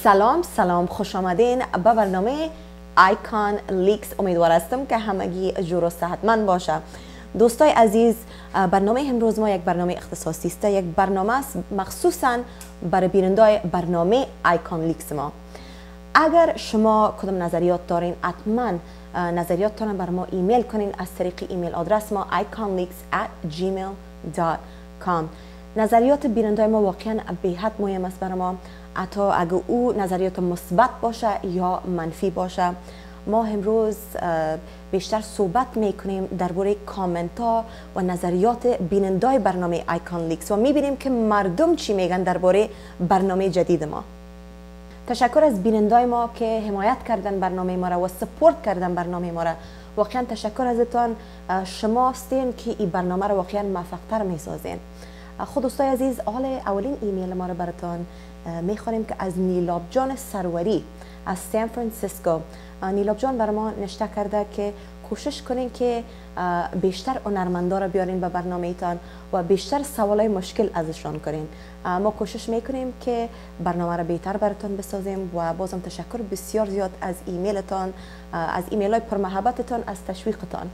سلام خوش آمدین به برنامه آیکان لیکس. امیدوار هستم که همگی جور و صحتمند باشه. دوستای عزیز، برنامه امروز ما یک برنامه اختصاصی است، یک برنامه است مخصوصا برای بینندای برنامه آیکان لیکس ما. اگر شما کدام نظریات دارین حتما نظریاتتان بر ما ایمیل کنین از طریق ایمیل آدرس ما iconleaks@gmail.com. نظریات بینندای ما واقعا بهت مهم است برای ما، حتی اگه او نظریات مثبت باشه یا منفی باشه. ما امروز بیشتر صحبت میکنیم درباره کامنت ها و نظریات بینندای برنامه آیکان لیکس و میبینیم که مردم چی میگن درباره برنامه جدید ما. تشکر از بینندای ما که حمایت کردن برنامه ما را و سپورت کردن برنامه ما را. واقعا تشکر ازتان. شما هستین که این برنامه را واقعا موفق‌تر میسازین. خود دوستای عزیز، اولین ایمیل ما را براتون میخوانیم که از نیلاب جان سروری از سان فرانسیسکو. نیلاب جان برای ما نشته کرده که کوشش کنین که بیشتر هنرمندا را بیارین به برنامه ایتان و بیشتر سوالای مشکل ازشان کنین. ما کوشش میکنیم که برنامه را بهتر براتون بسازیم و بازم تشکر بسیار زیاد از ایمیلتان، از ایمیلای پرمحبتتان، از تشویقتان.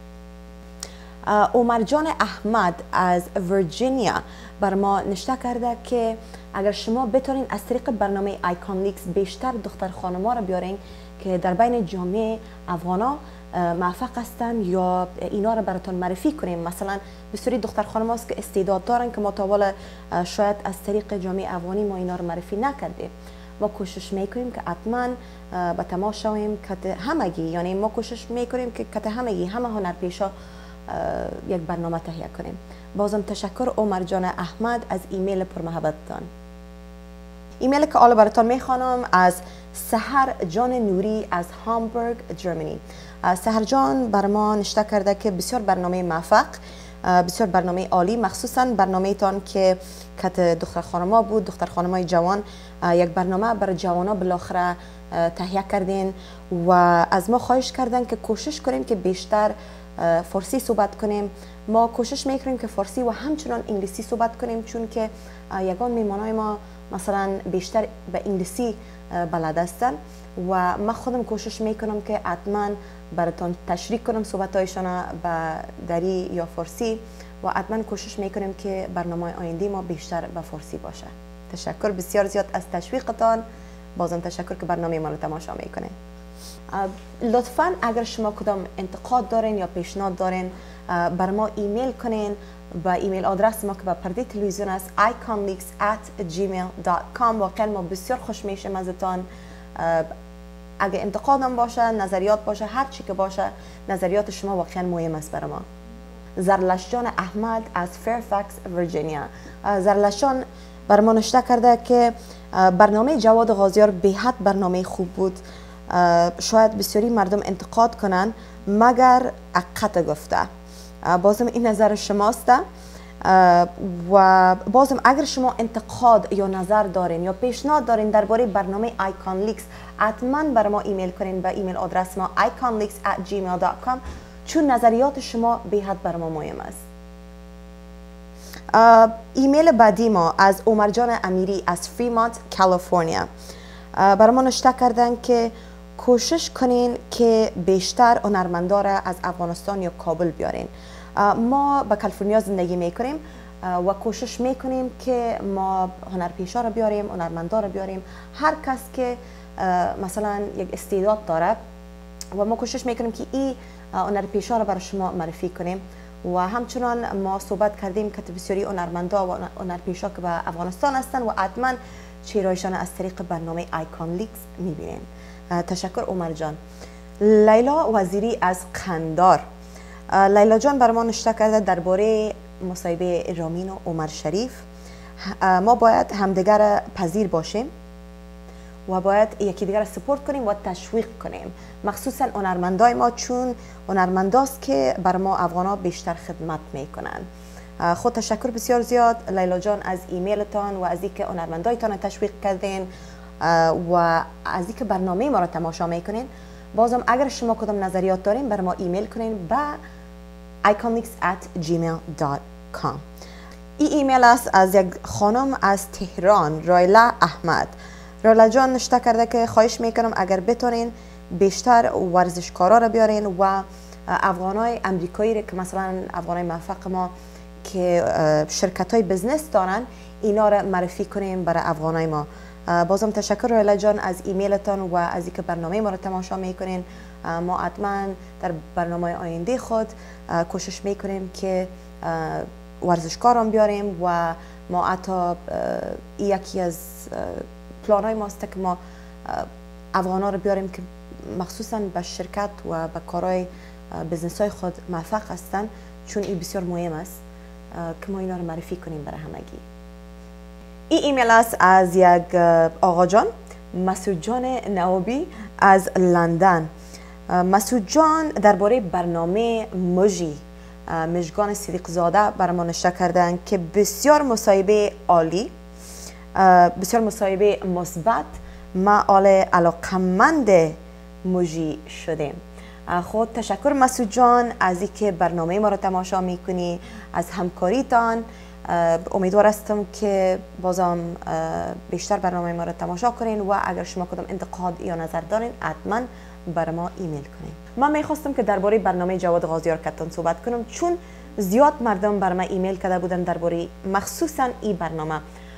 عمر جان احمد از ویرجینیا بر ما نشته کرده که اگر شما بتونین از طریق برنامه آیکان لیکس بیشتر دختر خانما را بیارین که در بین جامعه افغانا موفق هستن یا اینا را براتون معرفی کنیم. مثلا بسیاری دختر خانم هست که استعداد دارن که ما تا حالا شاید از طریق جامعه افغانی ما اینا را معرفی نکردیم. ما کوشش میکنیم که حتما به تماس شویم که همگی، یعنی ما کوشش میکنیم که همگی همه هنرپیشا یک برنامه تهیه کنیم. بازم تشکر عمر جان احمد از ایمیل پرمحبتتان. ایمیل که حالا براتون میخوانم از سحر جان نوری از هامبورگ جرمنی. سحر جان بر ما نشته کرده که بسیار برنامه موفق، بسیار برنامه عالی، مخصوصا برنامه تان که دختر خانما بود، دختر خانمای جوان. یک برنامه برای جوانا بالاخره تهیه کردین و از ما خواهش کردن که کوشش کنیم که بیشتر فارسی صحبت کنیم. ما کوشش میکنیم که فارسی و همچنان انگلیسی صحبت کنیم، چون که یگان میمانای ما مثلا بیشتر به انگلیسی بلد هستن و من خودم کوشش میکنم که حتما براتون تشریح کنم صحبتایشان به دری یا فارسی و حتما کوشش میکنیم که برنامه آینده ما بیشتر به فارسی باشه. تشکر بسیار زیاد از تشویقتان. بازم تشکر که برنامه ما رو تماشا میکنه. لطفاً اگر شما کدام انتقاد دارین یا پیشنهاد دارین بر ما ایمیل کنین با ایمیل آدرس ما که به پرده تلویزیون است iconleaks@gmail.com. واقعا ما بسیار خوش میشیم ازتان. اگه انتقادم باشه، نظریات باشه، هر چی که باشه، نظریات شما واقعا مهم است برای ما. زرلشجان احمد از فیرفکس ویرجینیا. زرلشجان بر ما نشته کرده که برنامه جواد غازیار بهت برنامه خوب بود. شاید بسیاری مردم انتقاد کنن مگر حقیقت گفته. بازم این نظر شماست و بازم اگر شما انتقاد یا نظر دارین یا پیشنهاد دارین درباره برنامه آیکان لیکس، حتما بر ما ایمیل کنین به ایمیل آدرس ما iconleaks@gmail.com، چون نظریات شما بهت بر ما مهم است. ایمیل بعدی ما از عمر جان امیری از فریمونت کالیفرنیا. بر ما نشته کردن که کوشش کنین که بیشتر هنرمندا را از افغانستان یا کابل بیارین. ما به کالیفرنیا زندگی میکنیم و کوشش میکنیم که ما هنرپیشا را بیاریم، هنرمندا را بیاریم، هر کس که مثلا یک استعداد داره و ما کوشش میکنیم که این هنرپیشا را برای شما معرفی کنیم. و همچنان ما صحبت کردیم که بسیاری هنرمندا و هنرپیشا که به افغانستان هستن و حتما چهرهایشان از طریق برنامه آیکان لیکس میبینین. تشکر عمر جان. لیلا وزیری از قندار. لیلا جان بر ما نشته کرده درباره مصاحبه رامین و عمر شریف. ما باید همدیگر پذیر باشیم و باید یکی دیگر سپورت کنیم و تشویق کنیم، مخصوصا هنرمندای ما، چون هنرمنداست که بر ما افغانا بیشتر خدمت میکنن. خود تشکر بسیار زیاد لیلا جان از ایمیلتان و از اینکه هنرمندایتان تشویق کردین و از اینکه برنامه ما را تماشا میکنین. بازم اگر شما کدام نظریات دارین بر ما ایمیل کنین به iconleaks@gmail.com. این ایمیل است از یک خانم از تهران، رایلا احمد. رولا جان نشته کرده که خواهش میکنم اگر بتونین بیشتر ورزشکارا را بیارین و افغانای امریکایی که مثلا افغانای موفق ما که شرکت های بزنس دارن اینا را معرفی کنیم برای افغانای ما. بازم تشکر رولا جان از ایمیلتان و از اینکه برنامه ما را تماشا میکنین. ما حتما در برنامه آینده خود کوشش میکنیم که ورزشکاران بیاریم و ما حتی یکی از پلان های ماست که ما افغانا رو بیاریم که مخصوصا به شرکت و به کارهای بزنس های خود موفق هستن، چون این بسیار مهم است که ما اینا رو معرفی کنیم برای همگی. این ایمیل است از یک آقا جان، مسعود جان نوابی از لندن. مسعود جان درباره برنامه مژی مژگان صدیق زاده برای ما نشته کردن که بسیار مصاحبه عالی، بسیار مصاحبه مثبت، ما علاقمند مژی شدیم. خود تشکر مسعود جان از اینکه برنامه ما را تماشا میکنی، از همکاریتان. امیدوار هستم که بازم بیشتر برنامه ما را تماشا کنین و اگر شما کدام انتقاد یا نظر دارین حتما برای ما ایمیل کنین. من میخواستم که درباره برنامه جواد غازیار کتان صحبت کنم، چون زیاد مردم برای ما ایمیل کرده بودن درباره مخصوصا این برنامه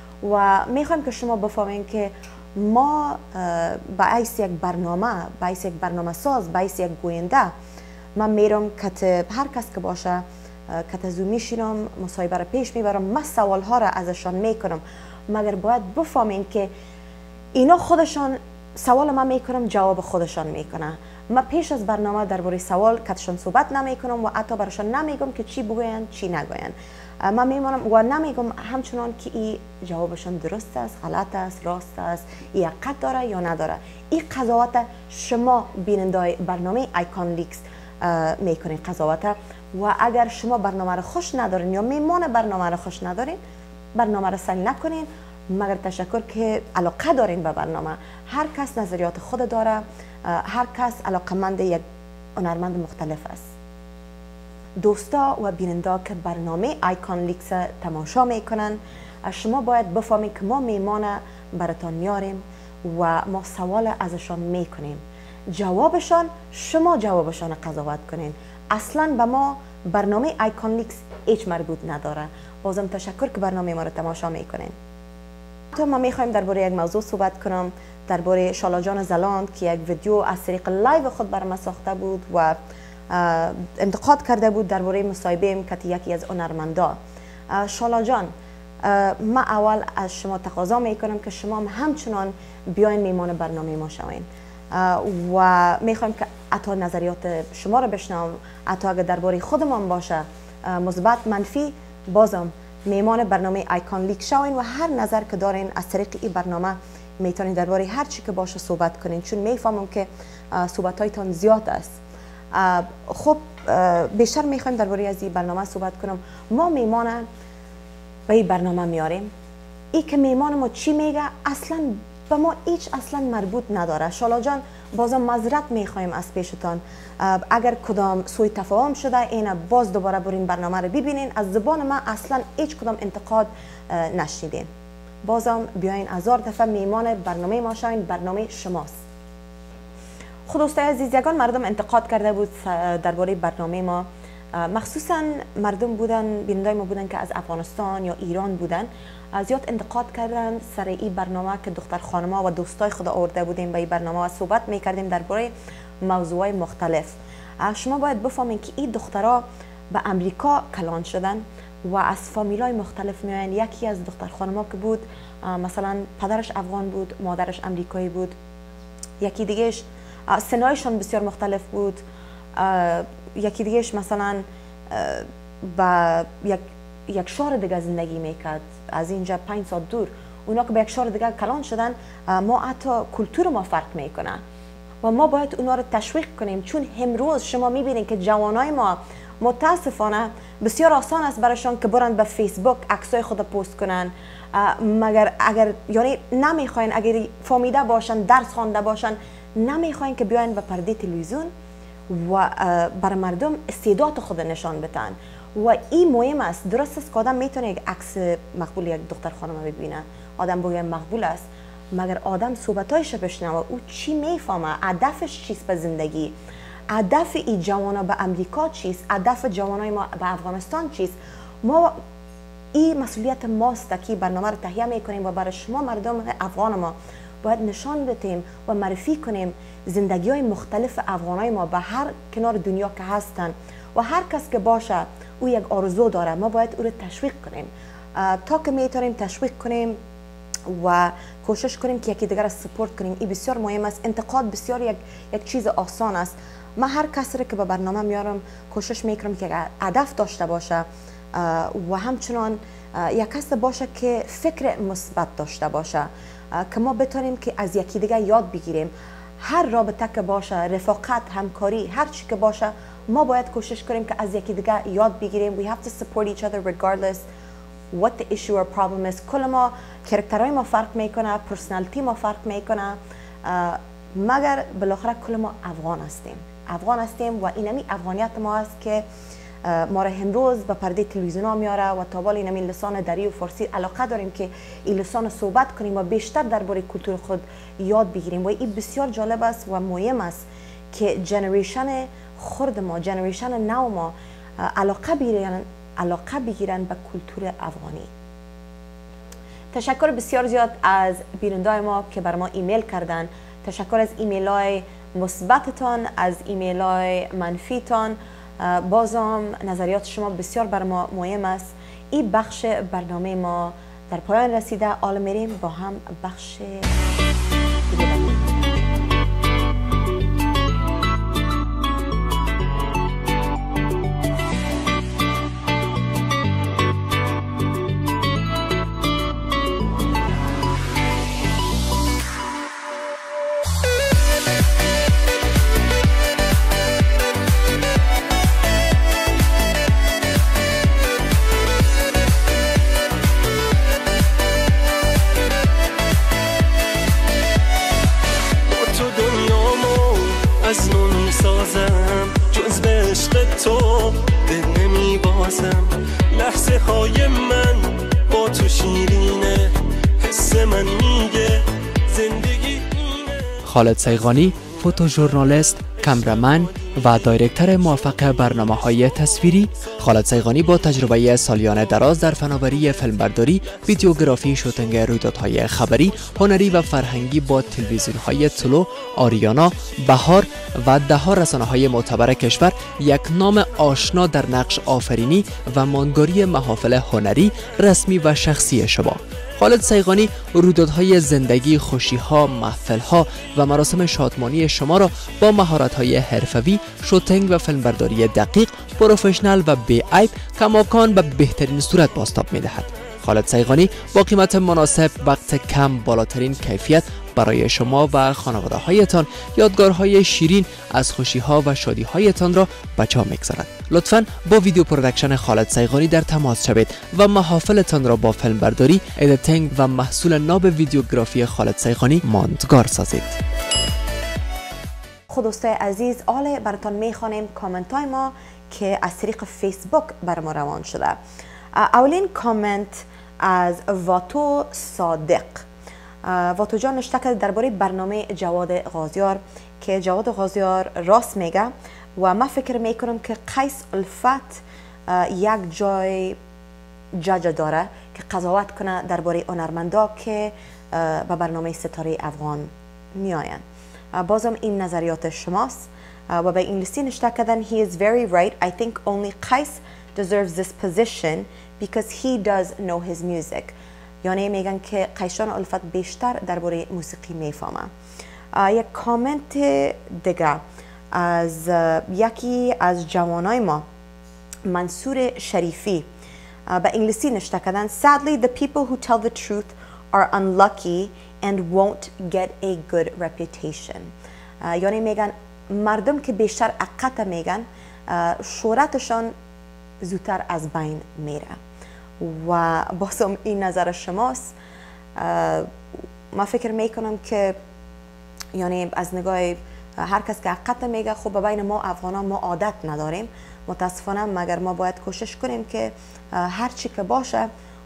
و میخوایم که شما بفهمین که ما به حیث یک برنامه، به حیث یک برنامه ساز، به حیث یک گوینده، من میرم که هر کس که باشه که زو میشینم مصاحبه را پیش میبرم، من سوال ها را ازشان میکنم، مگر باید بفهمین که اینا خودشان سوال من میکنم جواب خودشان میکنه. من پیش از برنامه درباره سوال کتشان صحبت نمیکنم و حتی براشان نمیگم که چی بگوین چی نگوین. من میمونم و نمیگم همچنان که این جوابشان درست است، غلط است، راست است، این حقیقت داره یا نداره. این قضاوت شما بیننده برنامه آیکون لیکس میکنین قضاوت، و اگر شما برنامه را خوش ندارین یا میمان برنامه را خوش ندارین، برنامه را سل نکنین، مگر تشکر که علاقه دارین به برنامه. هر کس نظریات خود داره، هر کس علاقمند یک هنرمند مختلف است. دوستا و بیننده که برنامه آیکون لیکس تماشا میکنن، شما باید بفهمید که ما میمان براتان میاریم و ما سوال ازشان میکنیم، جوابشان شما جوابشان قضاوت کنین. اصلا به ما برنامه آیکون لیکس هیچ مربوط نداره. بازم تشکر که برنامه ما رو تماشا میکنین. تو ما میخوایم درباره یک موضوع صحبت کنم، درباره شالا جان زلاند که یک ویدیو از طریق لایو خود برای ما ساخته بود و انتقاد کرده بود درباره مصاحبه که یکی از هنرمندا. شالا جان، ما اول از شما تقاضا میکنم که شما همچنان بیاین میمان برنامه ما شوین و میخوایم که حتی نظریات شما رو بشنوم، حتی اگر درباره خودمان باشه مثبت منفی، بازم میمان برنامه آیکون لیک شوین و هر نظر که دارین از طریق این برنامه میتونین درباره هر چی که باشه صحبت کنین، چون میفهمم که صحبت هایتان زیاد است. خب بیشتر میخوایم درباره از این برنامه صحبت کنم. ما میمان به این برنامه میاریم، ای که میمان ما چی میگه اصلا به ما هیچ اصلا مربوط نداره. شالا جان، بازم معذرت میخوایم از پیشتان، اگر کدام سوء تفاهم شده اینه باز دوباره برین برنامه رو ببینین. از زبان ما اصلا هیچ کدام انتقاد نشنیدین. بازم بیاین 1000 دفعه میمان برنامه ما شاین، برنامه شماست. خود دوستای عزیز، یگان مردم انتقاد کرده بود درباره برنامه ما، مخصوصا مردم بودن، بینندای ما بودن که از افغانستان یا ایران بودن، زیاد انتقاد کردن سر این برنامه که دختر خانما و دوستای خود آورده بودیم به این برنامه و صحبت میکردیم درباره موضوعات مختلف. شما باید بفهمین که این دخترها به امریکا کلان شدن و از فامیلای مختلف میاین. یکی از دختر خانما که بود مثلا پدرش افغان بود، مادرش امریکایی بود، یکی دیگهش سنایشان بسیار مختلف بود، یکی دیگهش مثلا با یک شهر دیگه زندگی میکرد، از اینجا 5 ساعت دور. اونا که به یک شهر دیگه کلان شدن، ما حتی کلتور ما فرق میکنه و ما باید اونا رو تشویق کنیم، چون امروز شما میبینید که جوانای ما متاسفانه بسیار آسان است برایشان که برن به فیسبوک عکسای خود پست کنن، مگر اگر یعنی نمیخواین، اگر فهمیده باشن، درس خوانده باشن، نمیخواین که بیاین به پرده تلویزیون و بر مردم استعداد خود نشان بدن. و این مهم است. درست است که آدم میتونه یک عکس مقبول یک دختر خانم ببینه، آدم بگه مقبول است، مگر آدم صحبتایش بشنوه او چی میفهمه، هدفش چیست به زندگی، هدف این جوانا به امریکا چیست، هدف جوانای ما به افغانستان چیست. ما این مسئولیت ماست که برنامه رو تهیه میکنیم و برای شما مردم افغان ما باید نشان بدیم و معرفی کنیم زندگی های مختلف افغانای ما به هر کنار دنیا که هستن و هر کس که باشه او یک آرزو داره، ما باید او رو تشویق کنیم تا که میتونیم تشویق کنیم و کوشش کنیم که یکی دیگر را سپورت کنیم. این بسیار مهم است. انتقاد بسیار یک چیز آسان است. من هر کسی را که به برنامه میارم کوشش میکنم که هدف داشته باشه و همچنان یک کس باشه که فکر مثبت داشته باشه که ما بتونیم که از یکی دیگه یاد بگیریم. هر رابطه که باشه، رفاقت، همکاری، هر چی که باشه، ما باید کوشش کنیم که از یکی دیگه یاد بگیریم. We have to support each other regardless what the issue or problem is. کل ما کرکترهای ما فرق میکنه، پرسنالیتی ما فرق میکنه، مگر بالاخره کل ما افغان هستیم و اینمی افغانیت ما است که ما را امروز به پرده تلویزیون ها میاره و تا بالا اینمی لسان دری و فارسی علاقه داریم که این لسان صحبت کنیم و بیشتر درباره کلتور خود یاد بگیریم و این بسیار جالب است و مهم است که جنریشن خرد ما، جنریشن نو ما علاقه بگیرن به کلتور افغانی. تشکر بسیار زیاد از بیننده‌های ما که بر ما ایمیل کردن. تشکر از ایمیل های مثبتتان، از ایمیل های منفیتان. بازم نظریات شما بسیار بر ما مهم است. این بخش برنامه ما در پایان رسیده. حالا میریم با هم بخش دیگه. لحظه های من با تو شیرینه، حس من میگه زندگی اینه. خالد صیغانی، فوتوژورنالیست، کامرمن و دایرکتور موفق برنامه‌های تصویری. خالد صیغانی با تجربه سالیان دراز در فناوری فیلمبرداری، ویدیوگرافی، شوتینگ رویدادهای خبری، هنری و فرهنگی با تلویزیون‌های طلوع، آریانا، بهار و ده‌ها رسانه‌های معتبر کشور یک نام آشنا در نقش آفرینی و ماندگاری محافل هنری، رسمی و شخصی شما. خالد صیغانی رویدادهای زندگی، خوشی‌ها، محفل‌ها و مراسم شادمانی شما را با مهارت‌های حرفه‌ای، شوتینگ و فیلمبرداری دقیق، پروفشنال و بی‌عیب کماکان به بهترین صورت بازتاب می‌دهد. خالد صیغانی با قیمت مناسب، وقت کم، بالاترین کیفیت برای شما و خانواده‌هایتان یادگارهای شیرین از خوشی‌ها و شادی‌هایتان را به جا می‌گذارد. لطفاً با ویدیو پروداکشن خالد صیغانی در تماس شوید و محافلتان را با فیلمبرداری، ادیتینگ و محصول ناب ویدیوگرافی خالد صیغانی ماندگار سازید. خود دوستای عزیز، حالا براتون میخوانیم کامنت های ما که از طریق فیسبوک بر ما روان شده. اولین کامنت از واتو صادق. واتو جان نشته کرده درباره برنامه جواد غازیار که جواد غازیار راست میگه و من فکر میکنم که قیس الفت یک جای جاجه داره که قضاوت کنه درباره هنرمندا که به برنامه ستاره افغان میآیند. بازم این نظریات شماست و به انگلیسی نشته کردن he is very right. I think only Qais deserves this position because he does know his music. یعنی میگن که قیشان الفت بیشتر درباره موسیقی میفهمه. یک کامنت دیگه از یکی از جوانای ما، منصور شریفی، به انگلیسی نشته کردن sadly the people who tell the truth are unlucky and won't get a good reputation. یعنی میگن مردم که بیشتر حقیقت میگن شهرتشان زودتر از بین میره و بازم این نظر شماست. من فکر میکنم که یعنی از نگاه هر کس که حقیقت میگه، خب بین ما افغانان ما عادت نداریم متاسفانه، مگر ما باید کوشش کنیم که هر چی که باشه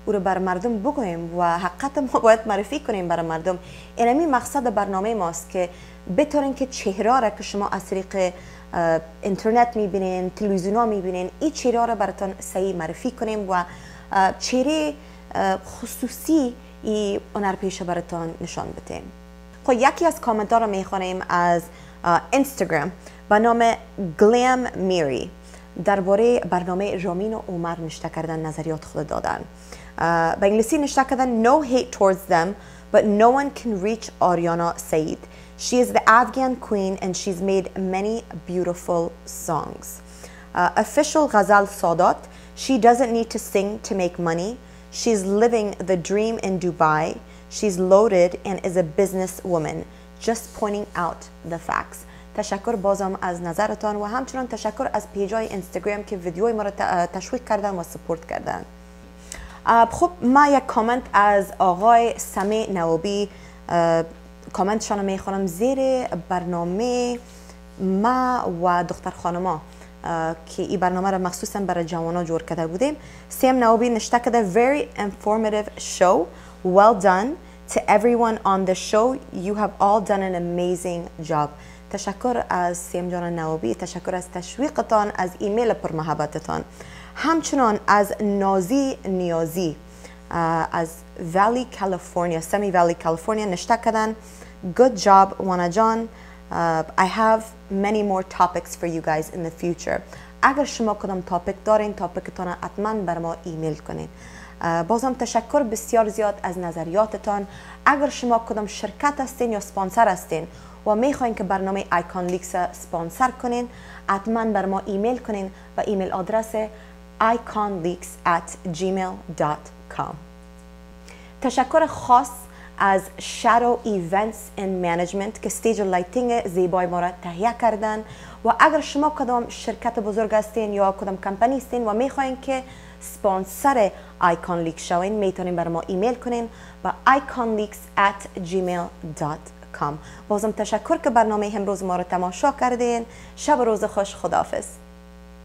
او رو بر مردم بگوییم و حقیقت ما باید معرفی کنیم برای مردم. اینمی مقصد برنامه ماست که بطورین که چهره را که شما از طریق اینترنت میبینین، تلویزیون ها میبینین، این چهره را براتون صحیح معرفی کنیم و چهره خصوصی ای هنرپیشه براتون نشان بدیم. خب یکی از کامنت ها را میخوانیم از اینستاگرام به نام گلیم میری. درباره برنامه رامین و عمر نشته کردن، نظریات خود دادن. به انگلیسی نشته کردن No hate towards them, but no one can reach Ariana Saeed. She is the Afghan queen and she's made many beautiful songs. Official Ghazal Sadat, she doesn't need to sing to make money. She's living the dream in Dubai. She's loaded and is a businesswoman. Just pointing out the facts. تشکر بازم از نظرتان و همچنان تشکر از پیجای اینستاگرام که ویدیوی ما را تشویق کردن و سپورت کردن. خب ما یک کامنت از آقای سمیع نوابی کامنتشان رو میخوانم. زیر برنامه ما و دختر خانما که این برنامه را مخصوصا برای جوانا جور کرده بودیم، سیم نوابی نشته کرده very informative show, well done to everyone on the show, you have all done an amazing job. تشکر از سیم جان نوابی، تشکر از تشویقتان، از ایمیل پر محبتتان. همچنان از نازی نیازی از ولی کالیفرنیا، سمی ولی کالیفرنیا نشته کردن good job وانا جان. I have many more topics for you guys in the future. اگر شما کدام تاپیک دارین، تاپیکتان حتما بر ما ایمیل کنین. بازم تشکر بسیار زیاد از نظریاتتان. اگر شما کدام شرکت هستین یا سپانسر هستین و میخواین که برنامه آیکون لیکس سپانسر کنین، حتما بر ما ایمیل کنین و ایمیل آدرس iconleaks@gmail.com. تشکر خاص از Shadow Events and Management که استیج لایتینگ زیبای ما را تهیه کردن. و اگر شما کدام شرکت بزرگ هستین یا کدام کمپانی هستین و میخواین که سپانسر آیکون لیکس شوین، میتونین بر ما ایمیل کنین و iconleaks@gmail.com. بازم تشکر که برنامه امروز ما را تماشا کردین. شب و روز خوش. خداحافظ.